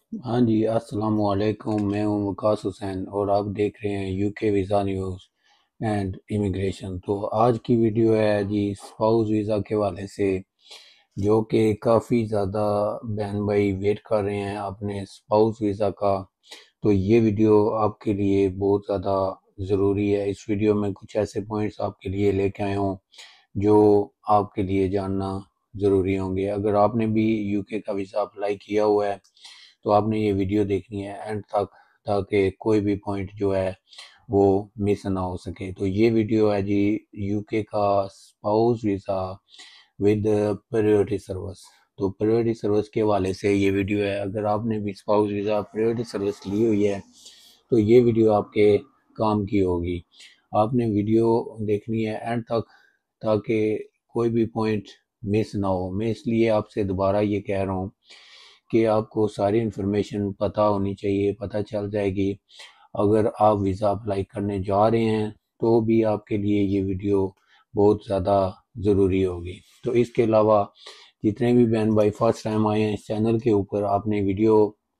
ہاں جی، السلام علیکم، میں ہوں وقاص حسین اور آپ دیکھ رہے ہیں یو کے ویزا نیوز اینڈ امیگریشن۔ تو آج کی ویڈیو ہے جی اسپاؤس ویزا کے حوالے سے، جو کہ کافی زیادہ بہن بھائی ویٹ کر رہے ہیں اپنے اسپاؤس ویزا کا۔ تو یہ ویڈیو آپ کے لیے بہت زیادہ ضروری ہے۔ اس ویڈیو میں کچھ ایسے پوائنٹس آپ کے لیے لے کے آئے ہوں جو آپ کے لیے جاننا ضروری ہوں گے۔ اگر آپ نے بھی یو کے کا ویزا اپلائی کیا ہوا ہے تو آپ نے یہ ویڈیو دیکھنی ہے اینڈ تک، تاکہ کوئی بھی پوائنٹ جو ہے وہ مس نہ ہو سکے۔ تو یہ ویڈیو ہے جی یو کے کا spouse visa with priority service. تو پریورٹی سروس کے حوالے سے یہ ویڈیو ہے۔ اگر آپ نے بھی اسپاؤس ویزا پریورٹی سروس لی ہوئی ہے تو یہ ویڈیو آپ کے کام کی ہوگی۔ آپ نے ویڈیو دیکھنی ہے اینڈ تک تاکہ کوئی بھی پوائنٹ مس نہ ہو۔ میں اس لیے آپ سے دوبارہ یہ کہہ رہا ہوں کہ آپ کو ساری انفارمیشن پتہ ہونی چاہیے، پتہ چل جائے گی۔ اگر آپ ویزا اپلائی کرنے جا رہے ہیں تو بھی آپ کے لیے یہ ویڈیو بہت زیادہ ضروری ہوگی۔ تو اس کے علاوہ جتنے بھی بہن بھائی فرسٹ ٹائم آئے ہیں اس چینل کے اوپر، آپ نے ویڈیو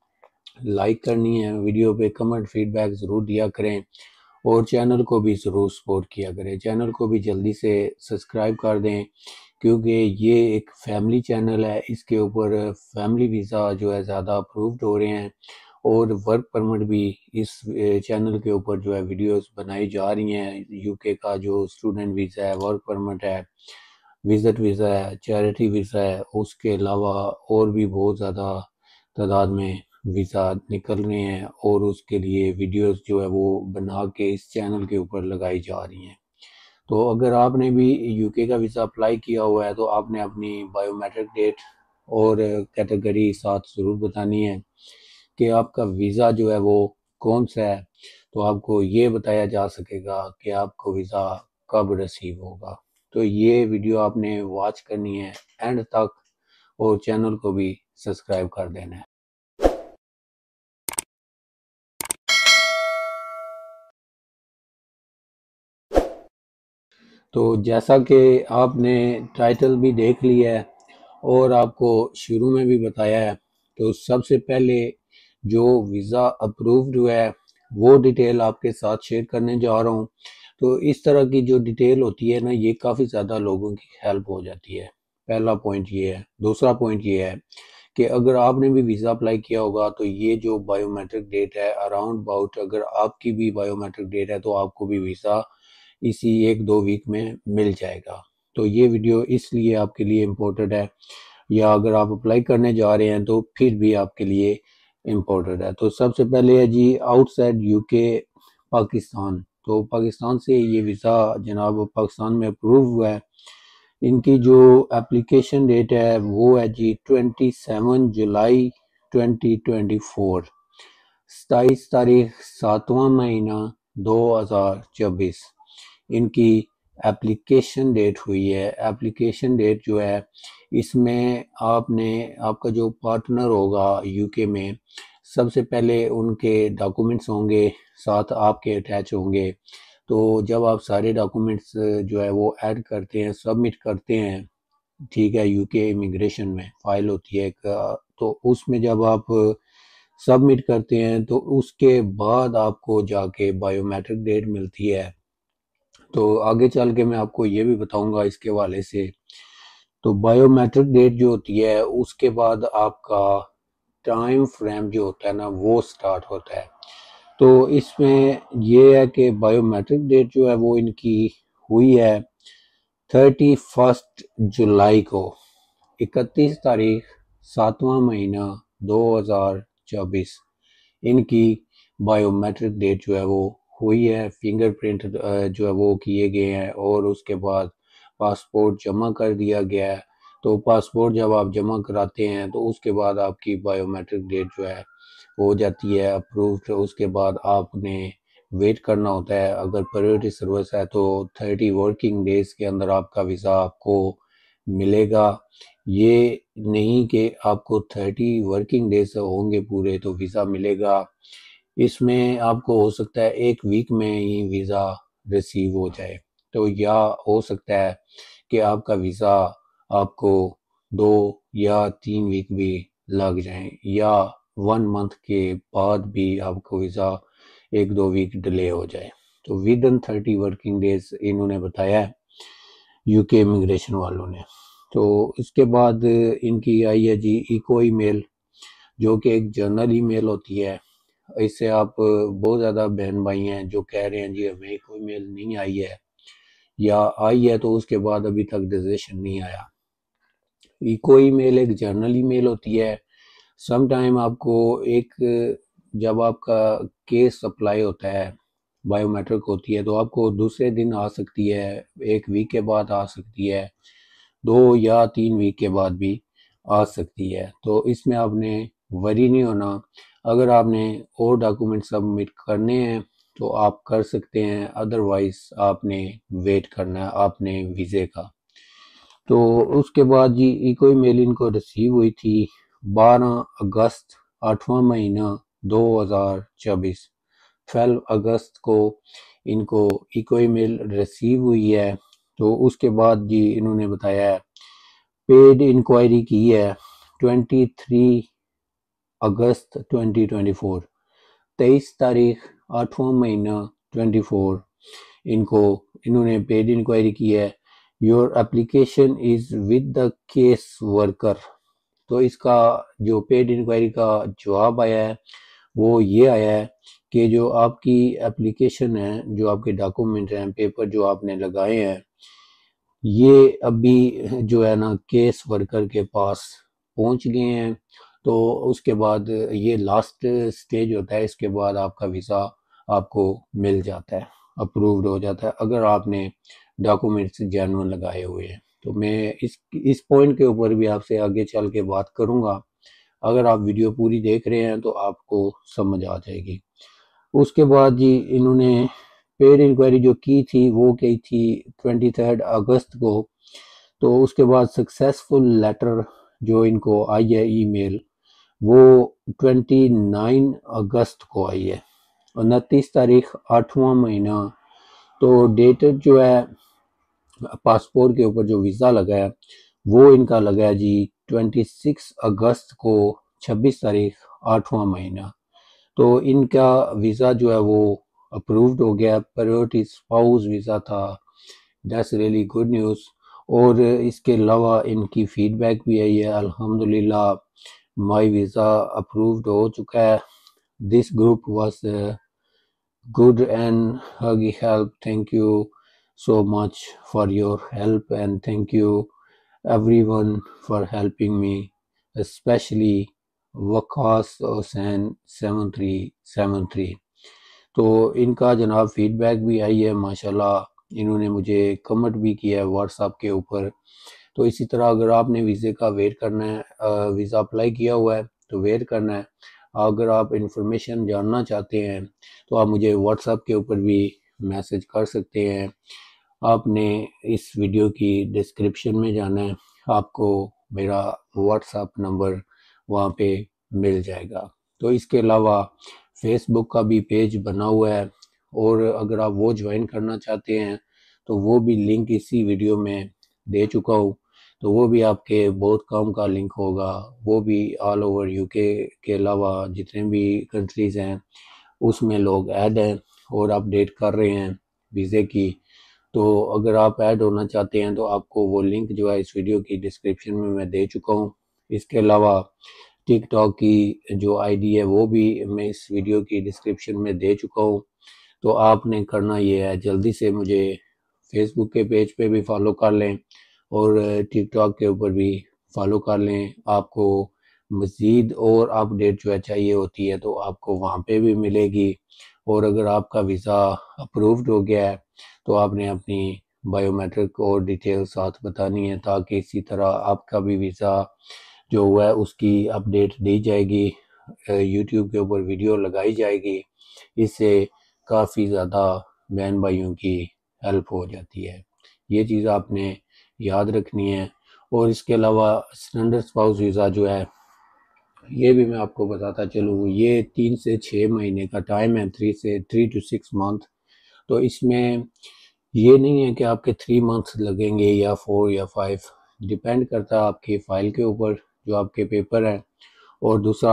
لائک کرنی ہے، ویڈیو پہ کمنٹ فیڈ بیک ضرور دیا کریں اور چینل کو بھی ضرور سپورٹ کیا کریں۔ چینل کو بھی جلدی سے سبسکرائب کر دیں کیونکہ یہ ایک فیملی چینل ہے۔ اس کے اوپر فیملی ویزا جو ہے زیادہ اپرووڈ ہو رہے ہیں اور ورک پرمٹ بھی اس چینل کے اوپر جو ہے ویڈیوز بنائی جا رہی ہیں۔ یو کے کا جو اسٹوڈنٹ ویزا ہے، ورک پرمٹ ہے، وزٹ ویزا ہے، چیریٹی ویزا ہے، اس کے علاوہ اور بھی بہت زیادہ تعداد میں ویزا نکل رہے ہیں اور اس کے لیے ویڈیوز جو ہے وہ بنا کے اس چینل کے اوپر لگائی جا رہی ہیں۔ تو اگر آپ نے بھی یو کے کا ویزا اپلائی کیا ہوا ہے تو آپ نے اپنی بائیو میٹرک ڈیٹ اور کیٹیگری ساتھ ضرور بتانی ہے کہ آپ کا ویزا جو ہے وہ کون سا ہے، تو آپ کو یہ بتایا جا سکے گا کہ آپ کو ویزا کب ریسیو ہوگا۔ تو یہ ویڈیو آپ نے واچ کرنی ہے اینڈ تک اور چینل کو بھی سبسکرائب کر دینا ہے۔ تو جیسا کہ آپ نے ٹائٹل بھی دیکھ لیا ہے اور آپ کو شروع میں بھی بتایا ہے، تو سب سے پہلے جو ویزا اپرووڈ ہوا ہے وہ ڈیٹیل آپ کے ساتھ شیئر کرنے جا رہا ہوں۔ تو اس طرح کی جو ڈیٹیل ہوتی ہے نا، یہ کافی زیادہ لوگوں کی ہیلپ ہو جاتی ہے۔ پہلا پوائنٹ یہ ہے۔ دوسرا پوائنٹ یہ ہے کہ اگر آپ نے بھی ویزا اپلائی کیا ہوگا تو یہ جو بائیو میٹرک ڈیٹ ہے اراؤنڈ باؤٹ، اگر آپ کی بھی بائیو میٹرک ڈیٹ ہے تو آپ کو بھی ویزا اسی 1-2 ویک میں مل جائے گا۔ تو یہ ویڈیو اس لیے آپ کے لیے امپورٹنٹ ہے، یا اگر آپ اپلائی کرنے جا رہے ہیں تو پھر بھی آپ کے لیے امپورٹنٹ ہے۔ تو سب سے پہلے ہے جی آؤٹ سائڈ یو کے پاکستان۔ تو پاکستان سے یہ ویزا جناب پاکستان میں اپروو ہوا ہے۔ ان کی جو اپلیکیشن ڈیٹ ہے وہ ہے جی 27 جولائی 2024، 27 تاریخ 7واں مہینہ 2024 ان کی اپلیکیشن ڈیٹ ہوئی ہے۔ اپلیکیشن ڈیٹ جو ہے اس میں آپ کا جو پارٹنر ہوگا یو کے میں، سب سے پہلے ان کے ڈاکومنٹس ہوں گے ساتھ آپ کے اٹیچ ہوں گے۔ تو جب آپ سارے ڈاکومنٹس جو ہے وہ ایڈ کرتے ہیں، سبمٹ کرتے ہیں، ٹھیک ہے، یو کے امیگریشن میں فائل ہوتی ہے ایک، تو اس میں جب آپ سبمٹ کرتے ہیں تو اس کے بعد آپ کو جا کے بائیو میٹرک ڈیٹ ملتی ہے۔ تو آگے چل کے میں آپ کو یہ بھی بتاؤں گا اس کے حوالے سے۔ تو بائیو میٹرک ڈیٹ جو ہوتی ہے اس کے بعد آپ کا ٹائم فریم جو ہوتا ہے نا وہ سٹارٹ ہوتا ہے۔ تو اس میں یہ ہے کہ بائیو میٹرک ڈیٹ جو ہے وہ ان کی ہوئی ہے 31 جولائی کو، 31 تاریخ 7واں مہینہ 2024 ان کی بائیو میٹرک ڈیٹ جو ہے وہ ہوئی ہے۔ فنگر پرنٹ جو ہے وہ کیے گئے ہیں اور اس کے بعد پاسپورٹ جمع کر دیا گیا ہے۔ تو پاسپورٹ جب آپ جمع کراتے ہیں تو اس کے بعد آپ کی بائیو میٹرک ڈیٹ جو ہے ہو جاتی ہے اپرووڈ۔ اس کے بعد آپ نے ویٹ کرنا ہوتا ہے۔ اگر پریورٹی سروس ہے تو 30 ورکنگ ڈیز کے اندر آپ کا ویزا آپ کو ملے گا۔ یہ نہیں کہ آپ کو 30 ورکنگ ڈیز ہوں گے پورے تو ویزا ملے گا، اس میں آپ کو ہو سکتا ہے 1 ویک میں ہی ویزا ریسیو ہو جائے، تو یا ہو سکتا ہے کہ آپ کا ویزا آپ کو 2 یا 3 ویک بھی لگ جائیں، یا 1 منتھ کے بعد بھی آپ کو ویزا 1-2 ویک ڈیلے ہو جائے تو ودن 30 ورکنگ ڈیز انہوں نے بتایا ہے یو کے امیگریشن والوں نے۔ تو اس کے بعد ان کی آئی ہے جی ایکو ای میل، جو کہ ایک جرنل ای میل ہوتی ہے۔ اس سے آپ بہت زیادہ بہن بھائی ہیں جو کہہ رہے ہیں جی ہمیں ایکو ای میل نہیں آئی ہے، یا آئی ہے تو اس کے بعد ابھی تک ڈیزیشن نہیں آیا۔ ایکو ای میل ایک جرنل ای میل ہوتی ہے۔ سم ٹائم آپ کو ایک جب آپ کا کیس اپلائی ہوتا ہے، بائیو میٹرک ہوتی ہے، تو آپ کو دوسرے دن آ سکتی ہے، 1 ویک کے بعد آ سکتی ہے، 2 یا 3 ویک کے بعد بھی آ سکتی ہے۔ تو اس میں آپ نے وری نہیں ہونا۔ اگر آپ نے اور ڈاکومنٹ سبمٹ کرنے ہیں تو آپ کر سکتے ہیں، ادروائز آپ نے ویٹ کرنا ہے آپ نے ویزے کا۔ تو اس کے بعد جی ایکوئی میل ان کو ریسیو ہوئی تھی 12 اگست 8واں مہینہ 2024، 12 اگست کو ان کو ایکوئی میل ریسیو ہوئی ہے۔ تو اس کے بعد جی انہوں نے بتایا ہے پیڈ انکوائری کی ہے 23 اگست 2024، 23 تاریخ 8واں مہینہ 24 انہوں نے پیڈ انکوائری کی ہے۔ Your application is with the case worker. تو اس کا جو پیڈ انکوائری کا جواب آیا ہے وہ یہ آیا ہے کہ جو آپ کی اپلیکیشن ہے، جو آپ کے ڈاکومنٹ ہیں، پیپر جو آپ نے لگائے ہیں، یہ ابھی جو ہے نا کیس ورکر کے پاس پہنچ گئے ہیں۔ تو اس کے بعد یہ لاسٹ سٹیج ہوتا ہے، اس کے بعد آپ کا ویزا آپ کو مل جاتا ہے، اپرووڈ ہو جاتا ہے اگر آپ نے ڈاکومنٹس جینوئن لگائے ہوئے ہیں۔ تو میں اس پوائنٹ کے اوپر بھی آپ سے آگے چل کے بات کروں گا، اگر آپ ویڈیو پوری دیکھ رہے ہیں تو آپ کو سمجھ آ جائے گی۔ اس کے بعد جی انہوں نے پیڈ انکوائری جو کی تھی وہ کی تھی 23 اگست کو۔ تو اس کے بعد سکسیسفل لیٹر جو ان کو آئی ہے ای میل وہ 29 اگست کو آئی ہے، 29 تاریخ 8واں مہینہ۔ تو ڈیٹ جو ہے پاسپورٹ کے اوپر جو ویزا لگا ہے وہ ان کا لگا ہے جی 26 اگست کو، 26 تاریخ 8واں مہینہ۔ تو ان کا ویزا جو ہے وہ اپرووڈ ہو گیا، پریورٹی اسپاؤس ویزا تھا۔ That's really good news. اور اس کے علاوہ ان کی فیڈ بیک بھی آئی ہے، الحمدللہ مائی ویزا اپرووڈ ہو چکا ہے۔ This group was good and huggy help. Thank you so much for your help and thank you everyone for helping me, especially Waqas Hussain 7373۔ تو ان کا جناب فیڈ بیک بھی آئی ہے ماشاءاللہ، انہوں نے مجھے کمنٹ بھی کیا ہے واٹس ایپ کے اوپر۔ تو اسی طرح اگر آپ نے ویزے کا ویٹ کرنا ہے، ویزا اپلائی کیا ہوا ہے تو ویٹ کرنا ہے۔ اگر آپ انفارمیشن جاننا چاہتے ہیں تو آپ مجھے واٹس ایپ کے اوپر بھی میسج کر سکتے ہیں۔ آپ نے اس ویڈیو کی ڈسکرپشن میں جانا ہے، آپ کو میرا واٹس ایپ نمبر وہاں پہ مل جائے گا۔ تو اس کے علاوہ فیس بک کا بھی پیج بنا ہوا ہے، اور اگر آپ وہ جوائن کرنا چاہتے ہیں تو وہ بھی لنک اسی ویڈیو میں دے چکا ہوں۔ تو وہ بھی آپ کے بہت کام کا لنک ہوگا، وہ بھی آل اوور یو کے علاوہ جتنے بھی کنٹریز ہیں اس میں لوگ ایڈ ہیں اور اپڈیٹ کر رہے ہیں ویزے کی۔ تو اگر آپ ایڈ ہونا چاہتے ہیں تو آپ کو وہ لنک جو ہے اس ویڈیو کی ڈسکرپشن میں دے چکا ہوں۔ اس کے علاوہ ٹک ٹاک کی جو آئی ڈی ہے وہ بھی میں اس ویڈیو کی ڈسکرپشن میں دے چکا ہوں۔ تو آپ نے کرنا یہ ہے جلدی سے مجھے فیس بک کے پیج پہ بھی فالو کر لیں اور ٹک ٹاک کے اوپر بھی فالو کر لیں۔ آپ کو مزید اور اپڈیٹ جو ہے چاہیے ہوتی ہے تو آپ کو وہاں پہ بھی ملے گی۔ اور اگر آپ کا ویزا اپرووڈ ہو گیا ہے تو آپ نے اپنی بائیو میٹرک اور ڈیٹیل ساتھ بتانی ہے، تاکہ اسی طرح آپ کا بھی ویزا جو ہوا ہے اس کی اپڈیٹ دی جائے گی، یوٹیوب کے اوپر ویڈیو لگائی جائے گی۔ اس سے کافی زیادہ بہن بھائیوں کی ہیلپ ہو جاتی ہے، یہ چیز آپ نے یاد رکھنی ہے۔ اور اس کے علاوہ اسٹینڈرڈ اسپاؤس ویزا جو ہے یہ بھی میں آپ کو بتاتا چلوں، یہ 3 سے 6 مہینے کا ٹائم ہے، 3 to 6 month۔ تو اس میں یہ نہیں ہے کہ آپ کے 3 months لگیں گے یا 4 یا 5، ڈیپینڈ کرتا ہے آپ کی فائل کے اوپر جو آپ کے پیپر ہیں۔ اور دوسرا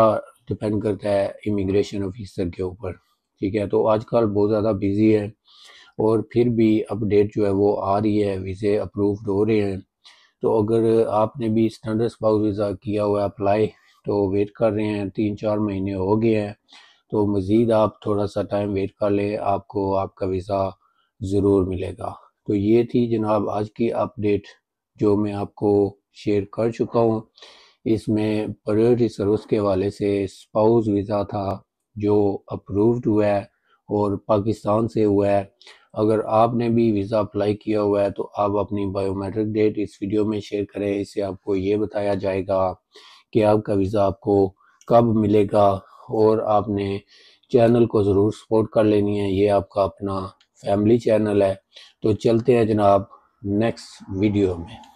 ڈپینڈ کرتا ہے امیگریشن آفیسر کے اوپر، ٹھیک ہے۔ تو آج کل بہت زیادہ بزی ہے، اور پھر بھی اپڈیٹ جو ہے وہ آ رہی ہے، ویزے اپرووڈ ہو رہے ہیں۔ تو اگر آپ نے بھی اسٹینڈرڈ اسپاؤس ویزا کیا ہوا ہے اپلائی، تو ویٹ کر رہے ہیں، 3-4 مہینے ہو گئے ہیں، تو مزید آپ تھوڑا سا ٹائم ویٹ کر لیں، آپ کو آپ کا ویزا ضرور ملے گا۔ تو یہ تھی جناب آج کی اپڈیٹ جو میں آپ کو شیئر کر چکا ہوں۔ اس میں پرائیورٹی سروس کے حوالے سے اسپاؤس ویزا تھا جو اپرووڈ ہوا ہے اور پاکستان سے ہوا ہے۔ اگر آپ نے بھی ویزا اپلائی کیا ہوا ہے تو آپ اپنی بائیو میٹرک ڈیٹ اس ویڈیو میں شیئر کریں، اس سے آپ کو یہ بتایا جائے گا کہ آپ کا ویزا آپ کو کب ملے گا، اور آپ نے چینل کو ضرور سپورٹ کر لینی ہے، یہ آپ کا اپنا فیملی چینل ہے۔ تو چلتے ہیں جناب نیکسٹ ویڈیو میں۔